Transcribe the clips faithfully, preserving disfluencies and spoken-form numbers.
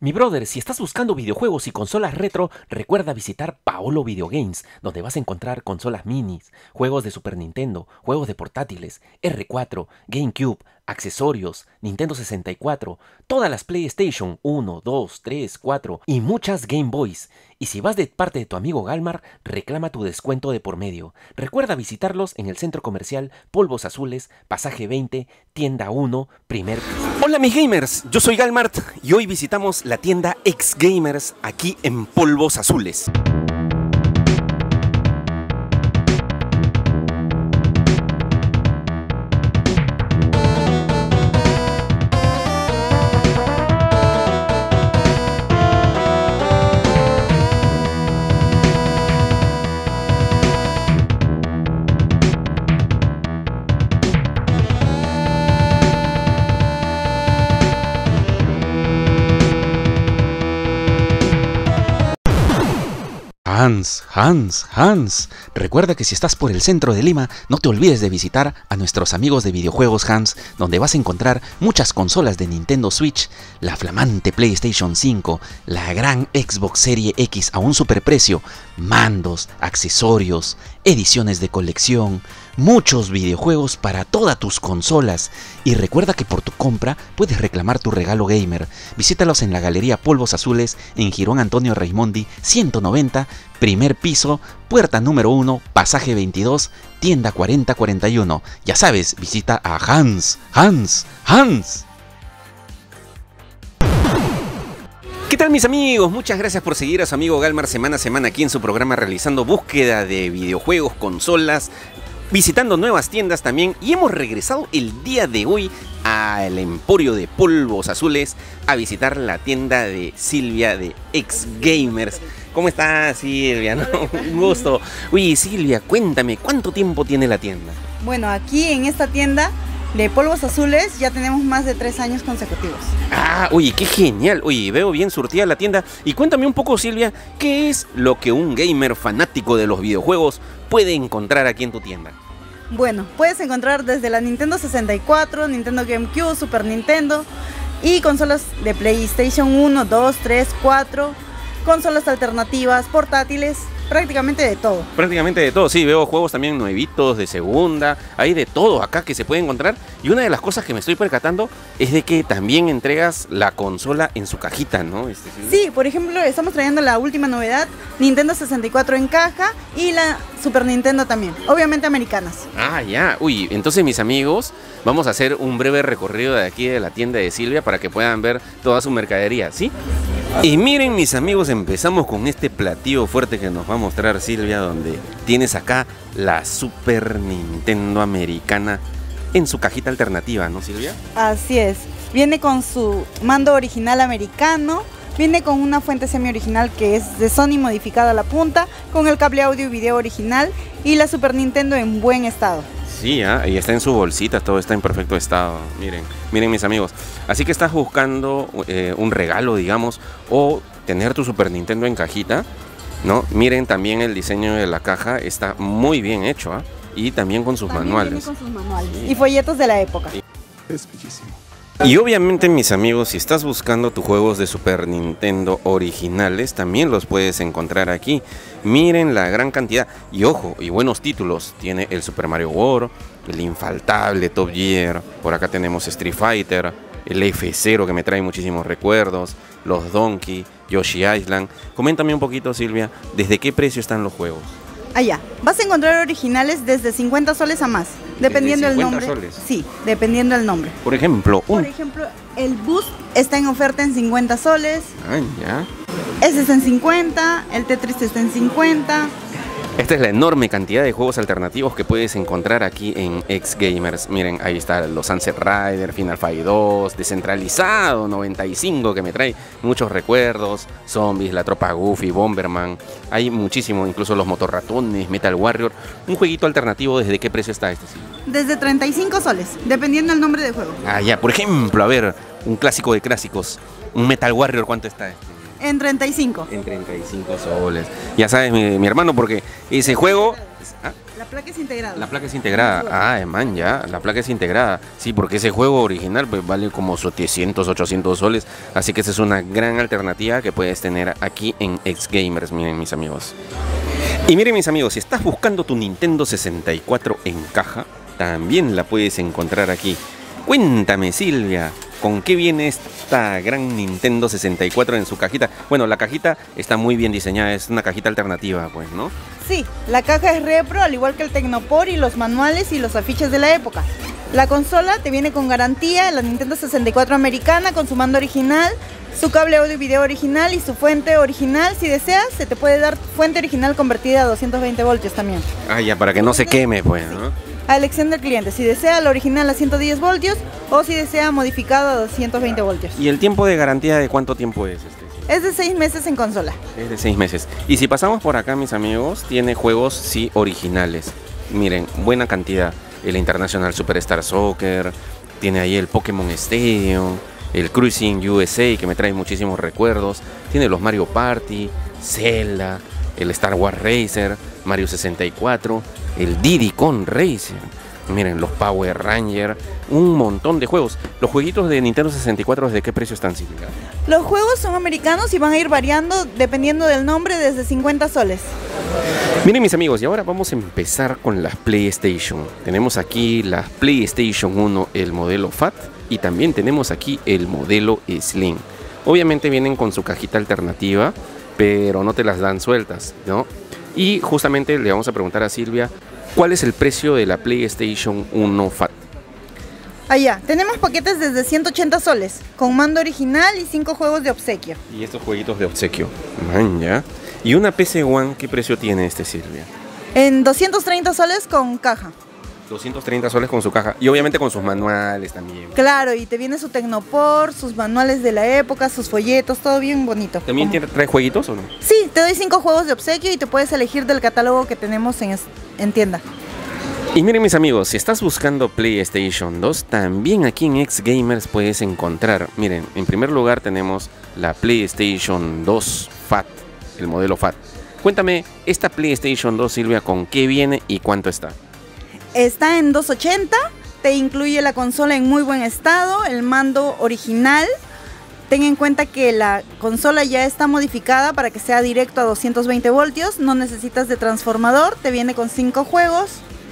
Mi brother, si estás buscando videojuegos y consolas retro, recuerda visitar Paolo Video Games, donde vas a encontrar consolas minis, juegos de Super Nintendo, juegos de portátiles, erre cuatro, GameCube, accesorios, Nintendo sesenta y cuatro, todas las PlayStation uno, dos, tres, cuatro y muchas Game Boys. Y si vas de parte de tu amigo Galmar, reclama tu descuento de por medio. Recuerda visitarlos en el centro comercial Polvos Azules, pasaje veinte, tienda uno, primer piso. Hola mis gamers, yo soy Galmart y hoy visitamos la tienda X Gamers aquí en Polvos Azules. Hans, Hans, Hans, recuerda que si estás por el centro de Lima, no te olvides de visitar a nuestros amigos de videojuegos Hans, donde vas a encontrar muchas consolas de Nintendo Switch, la flamante PlayStation cinco, la gran Xbox Serie X a un superprecio, mandos, accesorios, ediciones de colección, muchos videojuegos para todas tus consolas. Y recuerda que por tu compra puedes reclamar tu regalo gamer. Visítalos en la Galería Polvos Azules en Girón Antonio Raimondi ciento noventa, primer piso, puerta número uno, pasaje veintidós, tienda cuarenta cuarenta y uno. Ya sabes, visita a Hans, Hans, Hans. ¿Qué tal mis amigos? Muchas gracias por seguir a su amigo Galmar semana a semana aquí en su programa realizando búsqueda de videojuegos, consolas, visitando nuevas tiendas también, y hemos regresado el día de hoy al Emporio de Polvos Azules a visitar la tienda de Silvia de X Gamers. ¿Cómo estás, Silvia? ¿No? Un gusto. Uy, Silvia, cuéntame, ¿cuánto tiempo tiene la tienda? Bueno, aquí en esta tienda de Polvos Azules ya tenemos más de tres años consecutivos. Ah, oye, qué genial. Oye, veo bien surtida la tienda. Y cuéntame un poco, Silvia, ¿qué es lo que un gamer fanático de los videojuegos puede encontrar aquí en tu tienda? Bueno, puedes encontrar desde la Nintendo sesenta y cuatro, Nintendo GameCube, Super Nintendo y consolas de PlayStation uno, dos, tres, cuatro, consolas alternativas, portátiles, prácticamente de todo. Prácticamente de todo, sí, veo juegos también nuevitos, de segunda, hay de todo acá que se puede encontrar. Y una de las cosas que me estoy percatando es de que también entregas la consola en su cajita, ¿no? Este, sí. sí, por ejemplo, estamos trayendo la última novedad, Nintendo sesenta y cuatro en caja y la Super Nintendo también, obviamente americanas. Ah, ya, uy, entonces mis amigos, vamos a hacer un breve recorrido de aquí de la tienda de Silvia para que puedan ver toda su mercadería, ¿sí? Y miren mis amigos, empezamos con este platillo fuerte que nos va a mostrar Silvia, donde tienes acá la Super Nintendo americana en su cajita alternativa, ¿no, Silvia? Así es, viene con su mando original americano, viene con una fuente semi original que es de Sony modificada a la punta, con el cable audio y video original y la Super Nintendo en buen estado. Sí, ¿eh? Y está en su bolsita, todo está en perfecto estado. Miren, miren mis amigos. Así que estás buscando eh, un regalo, digamos, o tener tu Super Nintendo en cajita, ¿no? Miren también el diseño de la caja, está muy bien hecho, ¿eh? Y también con sus también manuales. Con sus manuales. Sí. Y folletos de la época. Es bellísimo. Y obviamente mis amigos, si estás buscando tus juegos de Super Nintendo originales, también los puedes encontrar aquí. Miren la gran cantidad y ojo, y buenos títulos. Tiene el Super Mario World, el infaltable Top Gear, por acá tenemos Street Fighter, el F cero que me trae muchísimos recuerdos, los Donkey, Yoshi Island. Coméntame un poquito, Silvia, ¿desde qué precio están los juegos? Allá, vas a encontrar originales desde cincuenta soles a más, dependiendo del nombre. Soles. Sí, dependiendo del nombre. Por ejemplo, un... Por ejemplo, el Boost está en oferta en cincuenta soles. Ah, ya. Ese está en cincuenta, el Tetris está en cincuenta. Esta es la enorme cantidad de juegos alternativos que puedes encontrar aquí en X Gamers. Miren, ahí está los Sunset Rider, Final Fight dos, Descentralizado noventa y cinco que me trae muchos recuerdos, Zombies, La Tropa Goofy, Bomberman. Hay muchísimo, incluso los Motorratones, Metal Warrior. Un jueguito alternativo, ¿desde qué precio está este? Sí? Desde treinta y cinco soles, dependiendo del nombre de juego. Ah, ya, por ejemplo, a ver, un clásico de clásicos, un Metal Warrior, ¿cuánto está este? En treinta y cinco. En treinta y cinco soles. Ya sabes, mi, mi hermano, porque ese juego... ¿Ah? La placa es integrada. La placa es integrada. Ah, man, ya. La placa es integrada. Sí, porque ese juego original pues vale como setecientos, ochocientos soles. Así que esa es una gran alternativa que puedes tener aquí en Xgamers, miren mis amigos. Y miren mis amigos, si estás buscando tu Nintendo sesenta y cuatro en caja, también la puedes encontrar aquí. Cuéntame, Silvia, ¿con qué viene esta gran Nintendo sesenta y cuatro en su cajita? Bueno, la cajita está muy bien diseñada, es una cajita alternativa, pues, ¿no? Sí, la caja es repro, al igual que el Tecnopor y los manuales y los afiches de la época. La consola te viene con garantía, la Nintendo sesenta y cuatro americana, con su mando original, su cable audio y video original y su fuente original. Si deseas, se te puede dar fuente original convertida a doscientos veinte voltios también. Ah, ya, para que no se queme, pues, ¿no? A elección del cliente, si desea la original a ciento diez voltios o si desea modificado a doscientos veinte voltios. ¿Y el tiempo de garantía de cuánto tiempo es este? Es de seis meses en consola. Es de seis meses. Y si pasamos por acá, mis amigos, tiene juegos, sí, originales. Miren, buena cantidad. El International Superstar Soccer, tiene ahí el Pokémon Stadium, el Cruising U S A, que me trae muchísimos recuerdos. Tiene los Mario Party, Zelda, el Star Wars Racer, Mario sesenta y cuatro, el Diddy Kong Racer. Miren, los Power Rangers, un montón de juegos. Los jueguitos de Nintendo sesenta y cuatro, ¿de qué precio están, Silvia? Los juegos son americanos y van a ir variando dependiendo del nombre, desde cincuenta soles. Miren mis amigos, y ahora vamos a empezar con las PlayStation. Tenemos aquí las PlayStation uno, el modelo Fat, y también tenemos aquí el modelo Slim. Obviamente vienen con su cajita alternativa, pero no te las dan sueltas, ¿no? Y justamente le vamos a preguntar a Silvia, ¿cuál es el precio de la PlayStation uno Fat? Allá, tenemos paquetes desde ciento ochenta soles, con mando original y cinco juegos de obsequio. Y estos jueguitos de obsequio, man, ya. ¿Y una P C One qué precio tiene este, Silvia? En doscientos treinta soles con caja. doscientos treinta soles con su caja y obviamente con sus manuales también. Claro, y te viene su Tecnopor, sus manuales de la época, sus folletos, todo bien bonito. ¿También tiene, trae jueguitos o no? Sí, te doy cinco juegos de obsequio y te puedes elegir del catálogo que tenemos en, en tienda. Y miren mis amigos, si estás buscando PlayStation dos, también aquí en Xgamers puedes encontrar. Miren, en primer lugar tenemos la PlayStation dos Fat, el modelo Fat. Cuéntame, esta PlayStation dos, Silvia, ¿con qué viene y cuánto está? Está en doscientos ochenta, te incluye la consola en muy buen estado, el mando original. Ten en cuenta que la consola ya está modificada para que sea directo a doscientos veinte voltios, no necesitas de transformador, te viene con cinco juegos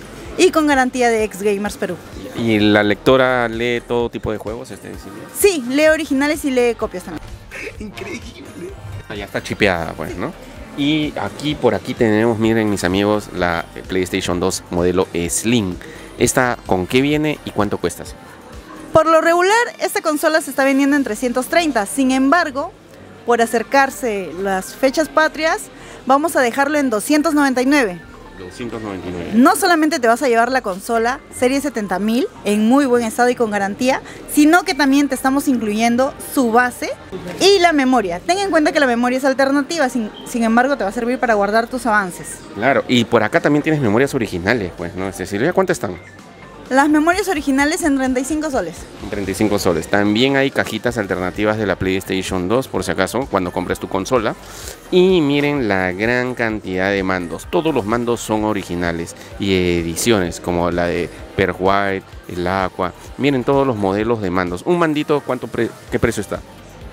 y con garantía de Xgamers Perú. ¿Y la lectora lee todo tipo de juegos, este, Silvia? Sí, lee originales y lee copias también. Increíble. Ya está chipeada, pues, ¿no? Y aquí, por aquí tenemos, miren mis amigos, la PlayStation dos modelo Slim. ¿Esta con qué viene y cuánto cuesta? Por lo regular, esta consola se está vendiendo en trescientos treinta. Sin embargo, por acercarse las fechas patrias, vamos a dejarlo en doscientos noventa y nueve. doscientos noventa y nueve. No solamente te vas a llevar la consola serie setenta mil en muy buen estado y con garantía, sino que también te estamos incluyendo su base y la memoria. Ten en cuenta que la memoria es alternativa, sin, sin embargo te va a servir para guardar tus avances. Claro, y por acá también tienes memorias originales, pues, ¿no? Silvia, ¿cuánto están? Las memorias originales en treinta y cinco soles. En treinta y cinco soles. También hay cajitas alternativas de la PlayStation dos, por si acaso, cuando compres tu consola. Y miren la gran cantidad de mandos. Todos los mandos son originales y ediciones, como la de Per White, el Aqua. Miren todos los modelos de mandos. Un mandito, ¿cuánto pre ¿qué precio está?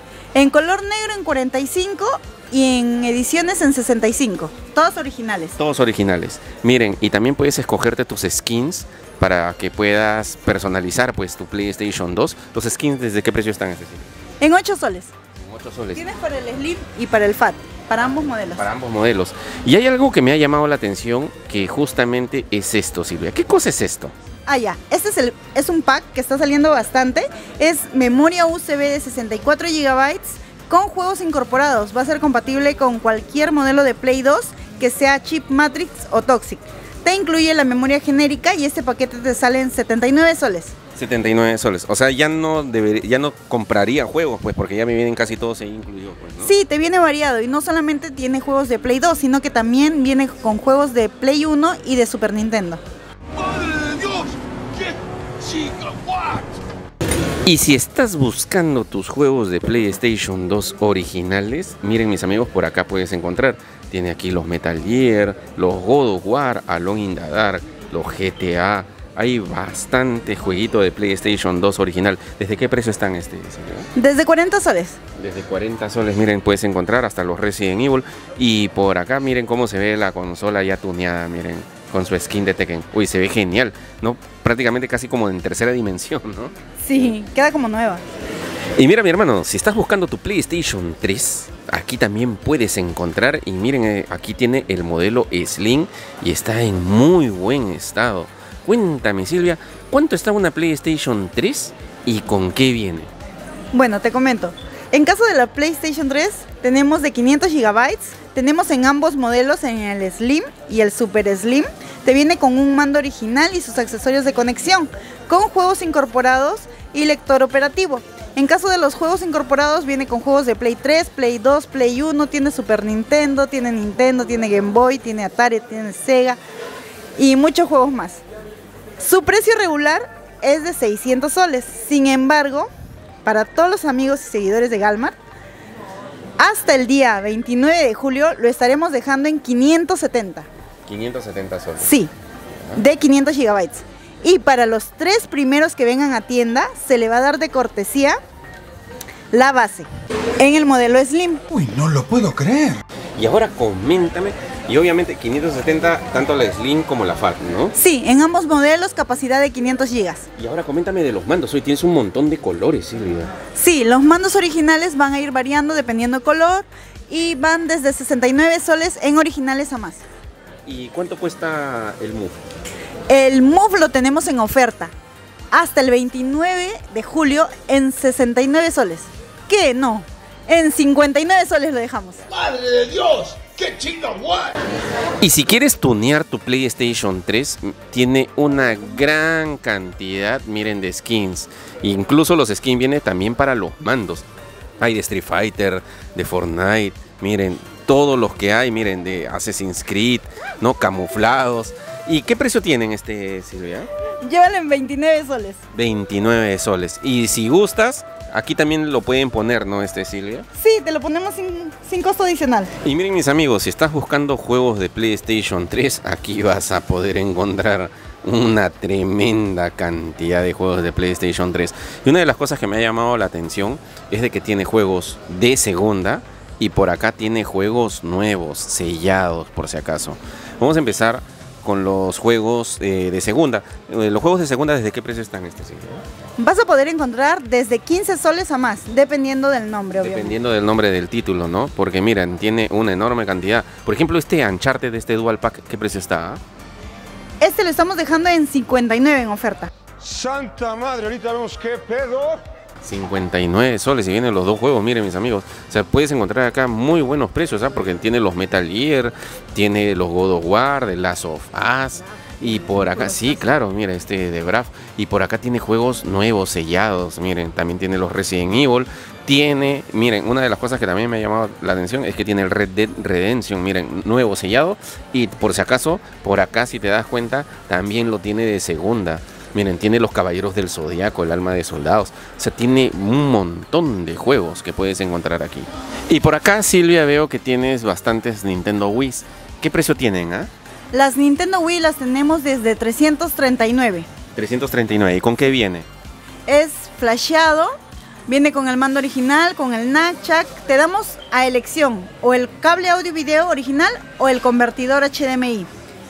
En color negro en cuarenta y cinco y en ediciones en sesenta y cinco. Todos originales. Todos originales. Miren, y también puedes escogerte tus skins para que puedas personalizar pues tu PlayStation dos. Los skins, ¿desde qué precio están? En ocho soles. En ocho soles. Tienes para el Slim y para el Fat, para ambos modelos. Para ambos modelos. Y hay algo que me ha llamado la atención, que justamente es esto, Silvia. ¿Qué cosa es esto? Ah, ya. Este es, el, es un pack que está saliendo bastante. Es memoria U S B de sesenta y cuatro gigabytes con juegos incorporados. Va a ser compatible con cualquier modelo de Play dos que sea chip Matrix o Toxic. Te incluye la memoria genérica y este paquete te sale en setenta y nueve soles. setenta y nueve soles. O sea, ya no debería, ya no compraría juegos, pues, porque ya me vienen casi todos ahí incluidos, pues, ¿no? Sí, te viene variado y no solamente tiene juegos de Play dos, sino que también viene con juegos de Play uno y de Super Nintendo. ¡Madre de Dios! ¿Qué? ¡Chica, what! Y si estás buscando tus juegos de PlayStation dos originales, miren mis amigos, por acá puedes encontrar. Tiene aquí los Metal Gear, los God of War, Alone in the Dark, los G T A. Hay bastante jueguito de PlayStation dos original. ¿Desde qué precio están este? Desde cuarenta soles. Desde cuarenta soles, miren, puedes encontrar hasta los Resident Evil. Y por acá miren cómo se ve la consola ya tuneada, miren, con su skin de Tekken. Uy, se ve genial, ¿no? Prácticamente casi como en tercera dimensión, ¿no? Sí, queda como nueva. Y mira, mi hermano, si estás buscando tu PlayStation tres, aquí también puedes encontrar. Y miren, aquí tiene el modelo Slim y está en muy buen estado. Cuéntame, Silvia, ¿cuánto está una PlayStation tres y con qué viene? Bueno, te comento. En caso de la PlayStation tres, tenemos de quinientos gigabytes. Tenemos en ambos modelos, en el Slim y el Super Slim. Te viene con un mando original y sus accesorios de conexión, con juegos incorporados y lector operativo. En caso de los juegos incorporados, viene con juegos de Play tres, Play dos, Play uno, tiene Super Nintendo, tiene Nintendo, tiene Game Boy, tiene Atari, tiene Sega y muchos juegos más. Su precio regular es de seiscientos soles. Sin embargo, para todos los amigos y seguidores de Galmar, hasta el día veintinueve de julio lo estaremos dejando en quinientos setenta. quinientos setenta soles. Sí, de quinientos gigabytes. Y para los tres primeros que vengan a tienda, se le va a dar de cortesía la base en el modelo Slim. Uy, no lo puedo creer. Y ahora coméntame, y obviamente quinientos setenta, tanto la Slim como la Fat, ¿no? Sí, en ambos modelos capacidad de quinientos gigas. Y ahora coméntame de los mandos, hoy tienes un montón de colores, Silvia. Sí, los mandos originales van a ir variando dependiendo del color y van desde sesenta y nueve soles en originales a más. ¿Y cuánto cuesta el Move? El Move lo tenemos en oferta hasta el veintinueve de julio en sesenta y nueve soles. ¿Qué? No, en cincuenta y nueve soles lo dejamos. ¡Madre de Dios! ¡Qué chinga guay! Y si quieres tunear tu PlayStation tres, tiene una gran cantidad, miren, de skins. Incluso los skins vienen también para los mandos. Hay de Street Fighter, de Fortnite, miren, todos los que hay, miren, de Assassin's Creed, ¿no? Camuflados. ¿Y qué precio tienen este, Silvia? Llévalo en veintinueve soles. veintinueve soles. Y si gustas, aquí también lo pueden poner, ¿no, este, Silvia? Sí, te lo ponemos sin, sin costo adicional. Y miren, mis amigos, si estás buscando juegos de PlayStation tres, aquí vas a poder encontrar una tremenda cantidad de juegos de PlayStation tres. Y una de las cosas que me ha llamado la atención es de que tiene juegos de segunda y por acá tiene juegos nuevos, sellados por si acaso. Vamos a empezar con los juegos eh, de segunda. Eh, los juegos de segunda, ¿desde qué precio están este siglo? Vas a poder encontrar desde quince soles a más, dependiendo del nombre, obviamente. Dependiendo del nombre del título, ¿no? Porque miren, tiene una enorme cantidad. Por ejemplo, este Uncharted de este Dual Pack, ¿qué precio está? Este lo estamos dejando en cincuenta y nueve en oferta. Santa madre, ahorita vemos qué pedo. cincuenta y nueve soles y vienen los dos juegos, miren, mis amigos. O sea, puedes encontrar acá muy buenos precios, ¿sabes? Porque tiene los Metal Gear, tiene los God of War, The Last of Us. Y por acá, sí, claro, mira, este de Brav. Y por acá tiene juegos nuevos, sellados. Miren, también tiene los Resident Evil. Tiene, miren, una de las cosas que también me ha llamado la atención es que tiene el Red Dead Redemption, miren, nuevo, sellado. Y por si acaso, por acá, si te das cuenta, también lo tiene de segunda. Miren, tiene los Caballeros del Zodiaco, el Alma de Soldados. O sea, tiene un montón de juegos que puedes encontrar aquí. Y por acá, Silvia, veo que tienes bastantes Nintendo Wii. ¿Qué precio tienen, ah? Las Nintendo Wii las tenemos desde trescientos treinta y nueve. trescientos treinta y nueve. ¿Y con qué viene? Es flasheado, viene con el mando original, con el nunchuck. Te damos a elección o el cable audio video original o el convertidor H D M I.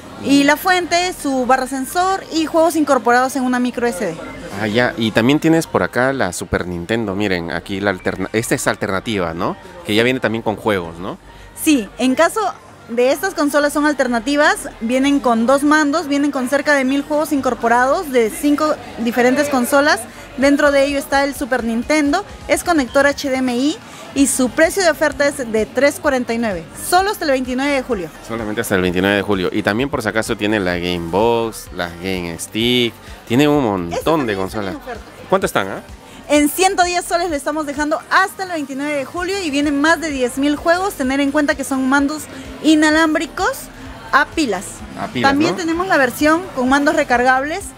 Y la fuente, su barra sensor y juegos incorporados en una micro S D. Ah, ya. Y también tienes por acá la Super Nintendo. Miren, aquí la alterna esta es alternativa, ¿no? Que ya viene también con juegos, ¿no? Sí, en caso de estas consolas son alternativas, vienen con dos mandos, vienen con cerca de mil juegos incorporados de cinco diferentes consolas. Dentro de ello está el Super Nintendo, es conector H D M I y su precio de oferta es de tres cuarenta y nueve, solo hasta el veintinueve de julio. Solamente hasta el veintinueve de julio. Y también por si acaso tiene la Game Box, la Game Stick, tiene un montón de consolas. ¿Cuánto están, ah? En ciento diez soles le estamos dejando hasta el veintinueve de julio y vienen más de diez mil juegos. Tener en cuenta que son mandos inalámbricos a pilas. A pilas, También ¿no? tenemos la versión con mandos recargables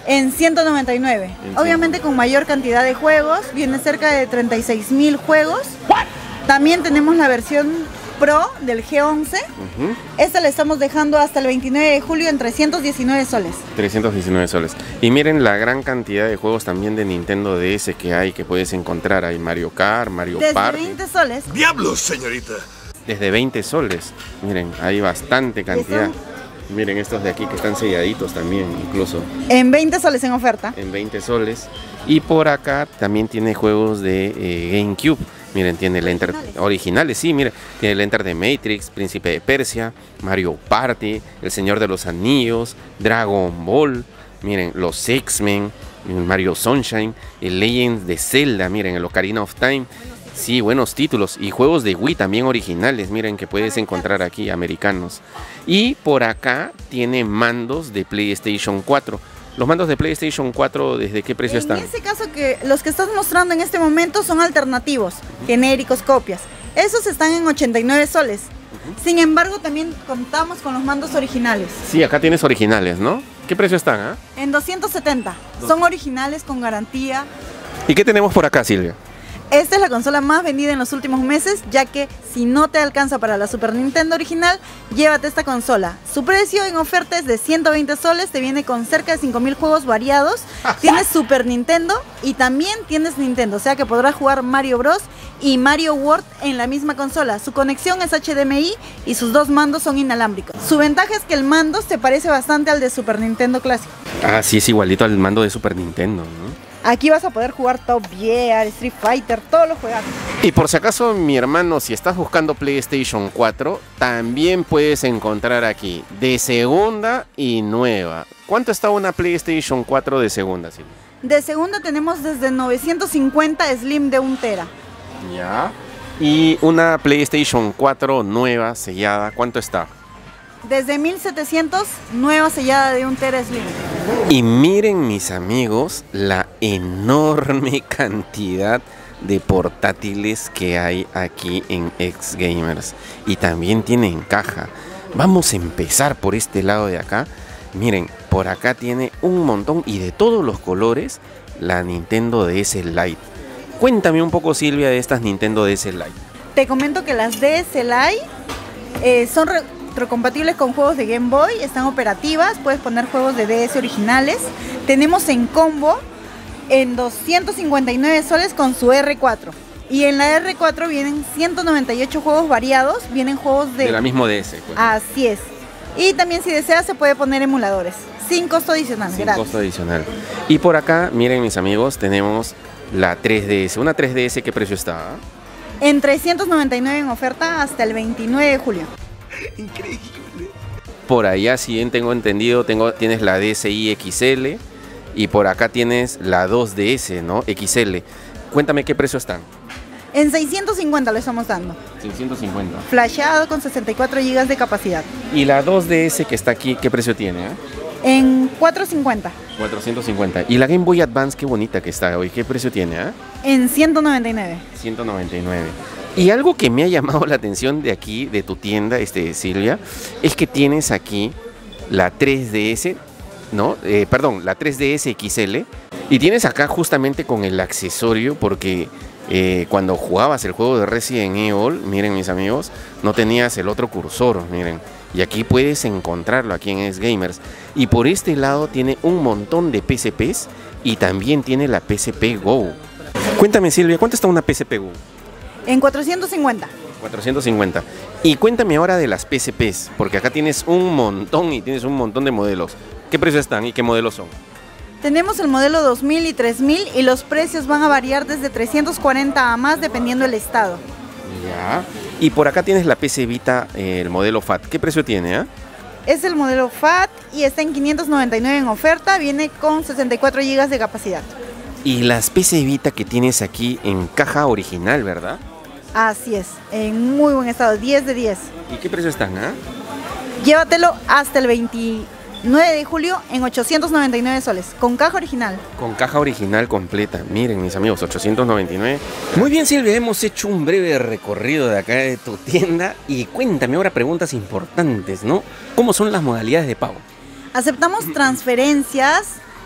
En ciento noventa y nueve. En Obviamente con mayor cantidad de juegos, viene cerca de treinta y seis mil juegos. También tenemos la versión Pro del G once. Uh-huh. Esta la estamos dejando hasta el veintinueve de julio en trescientos diecinueve soles. trescientos diecinueve soles. Y miren la gran cantidad de juegos también de Nintendo D S que hay, que puedes encontrar. Hay Mario Kart, Mario Desde Party. veinte soles. ¡Diablos, señorita! Desde veinte soles. Miren, hay bastante cantidad. Miren estos de aquí que están selladitos también, incluso. En veinte soles en oferta. En veinte soles. Y por acá también tiene juegos de eh, GameCube. Miren, tiene el Enter originales, sí, miren, tiene el Enter de Matrix, Príncipe de Persia, Mario Party, El Señor de los Anillos, Dragon Ball, miren, los X-Men, Mario Sunshine, el Legends de Zelda, miren, el Ocarina of Time. Sí, buenos títulos. Y juegos de Wii también originales, miren, que puedes encontrar aquí, americanos. Y por acá tiene mandos de PlayStation cuatro. Los mandos de PlayStation cuatro, ¿desde qué precio en están? En ese caso, que los que estás mostrando en este momento son alternativos, uh-huh. genéricos, copias. Esos están en ochenta y nueve soles. Uh-huh. Sin embargo, también contamos con los mandos originales. Sí, acá tienes originales, ¿no? ¿Qué precio están? ¿eh? En doscientos setenta. Son originales con garantía. ¿Y qué tenemos por acá, Silvia? Esta es la consola más vendida en los últimos meses, ya que si no te alcanza para la Super Nintendo original, llévate esta consola. Su precio en oferta es de ciento veinte soles, te viene con cerca de cinco mil juegos variados. Tienes Super Nintendo y también tienes Nintendo, o sea que podrás jugar Mario Bros. Y Mario World en la misma consola. Su conexión es H D M I y sus dos mandos son inalámbricos. Su ventaja es que el mando se parece bastante al de Super Nintendo clásico. Ah, sí, es igualito al mando de Super Nintendo, ¿no? Aquí vas a poder jugar Top Gear, Street Fighter, todos los juegos. Y por si acaso, mi hermano, si estás buscando PlayStation cuatro, también puedes encontrar aquí de segunda y nueva. ¿Cuánto está una PlayStation cuatro de segunda, Silvia? De segunda tenemos desde novecientos cincuenta Slim de un tera. Ya. Y una PlayStation cuatro nueva, sellada, ¿cuánto está? Desde mil setecientos, nueva sellada de un tera Slim. Y miren, mis amigos, la enorme cantidad de portátiles que hay aquí en X Gamers. Y también tienen caja. Vamos a empezar por este lado de acá. Miren, por acá tiene un montón y de todos los colores la Nintendo D S Lite. Cuéntame un poco, Silvia, de estas Nintendo D S Lite. Te comento que las D S Lite eh, son retrocompatibles con juegos de Game Boy, están operativas, puedes poner juegos de D S originales. Tenemos en combo en doscientos cincuenta y nueve soles con su R cuatro. Y en la R cuatro vienen ciento noventa y ocho juegos variados, vienen juegos de... De la misma D S. Pues. Así es. Y también si deseas se puede poner emuladores, sin costo adicional. Sin gratis. costo adicional. Y por acá, miren, mis amigos, tenemos la tres D S. Una tres D S, ¿qué precio está? En trescientos noventa y nueve en oferta hasta el veintinueve de julio. Increíble. Por allá, si bien tengo entendido, tengo, tienes la D S I X L y por acá tienes la dos D S, ¿no? X L. Cuéntame qué precio están. En seiscientos cincuenta lo estamos dando. seiscientos cincuenta. Flashado con sesenta y cuatro gigas de capacidad. Y la dos D S que está aquí, ¿qué precio tiene? Eh? En cuatrocientos cincuenta. cuatrocientos cincuenta. Y la Game Boy Advance, qué bonita que está hoy. ¿Qué precio tiene? Eh? En ciento noventa y nueve. ciento noventa y nueve. Y algo que me ha llamado la atención de aquí, de tu tienda, este, Silvia, es que tienes aquí la tres D S, ¿no? Eh, perdón, la tres D S X L. Y tienes acá justamente con el accesorio, porque eh, cuando jugabas el juego de Resident Evil, miren mis amigos, no tenías el otro cursor, miren. Y aquí puedes encontrarlo aquí en X Gamers. Y por este lado tiene un montón de P S Ps y también tiene la P S P Go. Cuéntame, Silvia, ¿cuánto está una P S P Go? En cuatrocientos cincuenta. cuatrocientos cincuenta. Y cuéntame ahora de las P S Ps, porque acá tienes un montón y tienes un montón de modelos. ¿Qué precios están y qué modelos son? Tenemos el modelo dos mil y tres mil y los precios van a variar desde trescientos cuarenta a más dependiendo del estado. Ya. Y por acá tienes la P S Vita, eh, el modelo F A T. ¿Qué precio tiene? Eh? Es el modelo F A T y está en quinientos noventa y nueve en oferta, viene con sesenta y cuatro gigas de capacidad. Y las P S Vita que tienes aquí en caja original, ¿verdad? Así es, en muy buen estado, diez de diez. ¿Y qué precio están? Eh? Llévatelo hasta el veintinueve de julio en ochocientos noventa y nueve soles, con caja original. Con caja original completa. Miren, mis amigos, ochocientos noventa y nueve. Muy bien, Silvia, hemos hecho un breve recorrido de acá de tu tienda. Y cuéntame ahora preguntas importantes, ¿no? ¿Cómo son las modalidades de pago? Aceptamos transferencias,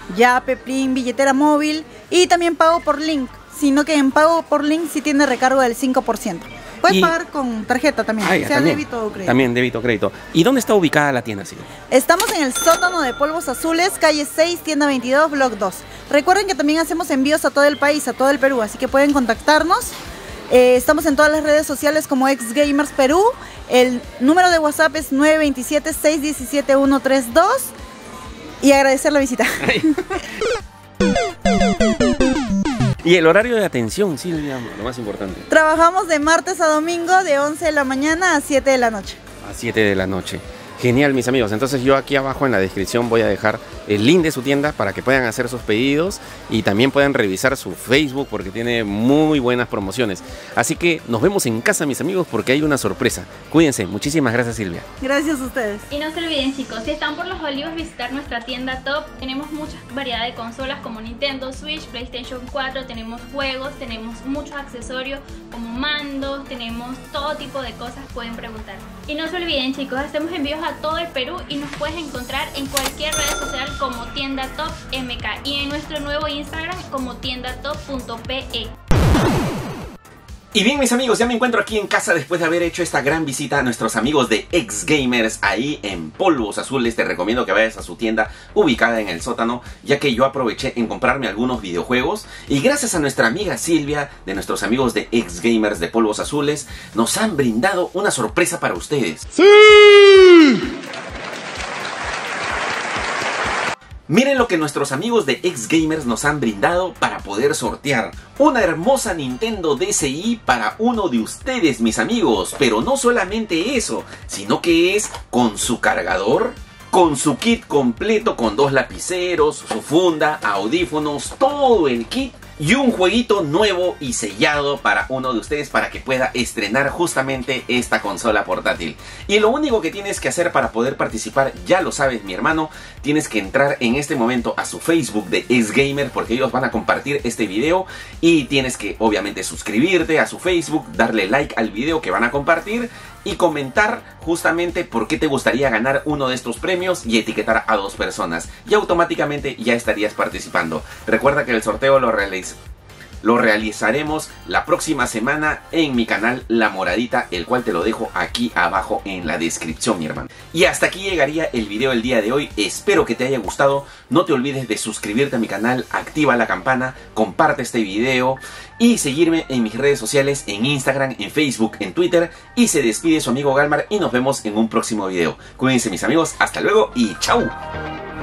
Yape, Plin, billetera móvil y también pago por link, sino que en pago por link sí tiene recargo del cinco por ciento. Puedes Y- pagar con tarjeta también, Ah, ya, sea también. débito o crédito. También débito o crédito. ¿Y dónde está ubicada la tienda, Silvia? Estamos en el sótano de Polvos Azules, calle seis, tienda veintidós, block dos. Recuerden que también hacemos envíos a todo el país, a todo el Perú, así que pueden contactarnos. Eh, estamos en todas las redes sociales como XGamers Perú. El número de WhatsApp es nueve dos siete, seis uno siete, uno tres dos. Y agradecer la visita. Y el horario de atención, Silvia, lo más importante. Trabajamos de martes a domingo de once de la mañana a siete de la noche. A siete de la noche. Genial, mis amigos. Entonces yo aquí abajo en la descripción voy a dejar el link de su tienda para que puedan hacer sus pedidos y también puedan revisar su Facebook porque tiene muy buenas promociones. Así que nos vemos en casa, mis amigos, porque hay una sorpresa. Cuídense. Muchísimas gracias, Silvia. Gracias a ustedes. Y no se olviden, chicos, si están por Los Olivos, visitar nuestra tienda Top. Tenemos mucha variedad de consolas como Nintendo Switch, PlayStation cuatro, tenemos juegos, tenemos muchos accesorios como mandos, tenemos todo tipo de cosas, pueden preguntar. Y no se olviden, chicos, hacemos envíos a todo el Perú y nos puedes encontrar en cualquier red social como Tienda Top M K y en nuestro nuevo Instagram como tiendatop punto pe. Y bien, mis amigos, ya me encuentro aquí en casa después de haber hecho esta gran visita a nuestros amigos de XGamers ahí en Polvos Azules. Te recomiendo que vayas a su tienda ubicada en el sótano, ya que yo aproveché en comprarme algunos videojuegos y gracias a nuestra amiga Silvia de nuestros amigos de XGamers de Polvos Azules nos han brindado una sorpresa para ustedes. Miren lo que nuestros amigos de XGamers nos han brindado para poder sortear una hermosa Nintendo D S i para uno de ustedes, mis amigos. Pero no solamente eso, sino que es con su cargador, con su kit completo con dos lapiceros, su funda, audífonos, todo el kit. Y un jueguito nuevo y sellado para uno de ustedes para que pueda estrenar justamente esta consola portátil. Y lo único que tienes que hacer para poder participar, ya lo sabes mi hermano, tienes que entrar en este momento a su Facebook de XGamer porque ellos van a compartir este video y tienes que obviamente suscribirte a su Facebook, darle like al video que van a compartir y comentar justamente por qué te gustaría ganar uno de estos premios y etiquetar a dos personas y automáticamente ya estarías participando. Recuerda que el sorteo lo realiz- lo realizaremos la próxima semana en mi canal La Moradita, el cual te lo dejo aquí abajo en la descripción, mi hermano. Y hasta aquí llegaría el video del día de hoy. Espero que te haya gustado. No te olvides de suscribirte a mi canal, activa la campana, comparte este video y seguirme en mis redes sociales, en Instagram, en Facebook, en Twitter. Y se despide su amigo Galmar y nos vemos en un próximo video. Cuídense mis amigos, hasta luego y chau.